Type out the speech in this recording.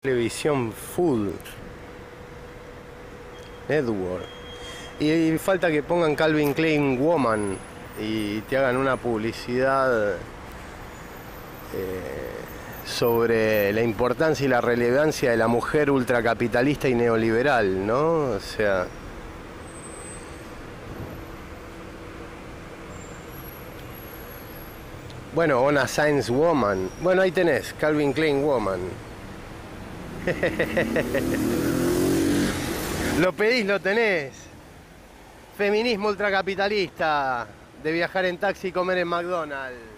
Televisión Food Network. Y falta que pongan Calvin Klein Woman y te hagan una publicidad sobre la importancia y la relevancia de la mujer ultracapitalista y neoliberal, ¿no? O sea, bueno, una Science Woman. Bueno, ahí tenés, Calvin Klein Woman. Lo pedís, lo tenés. Feminismo ultracapitalista de viajar en taxi y comer en McDonald's.